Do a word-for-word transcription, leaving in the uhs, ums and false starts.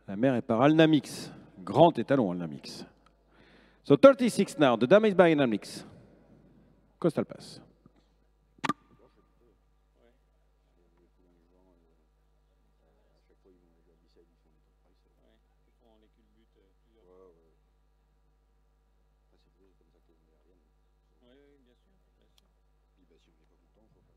La mère est par Alnamix. Grand étalon, Alnamix. So thirty-six now. The dame is by Alnamix. Costal pass. Oui, oui, bien sûr, bien sûr. Puis bah, si on n'est pas content, il faut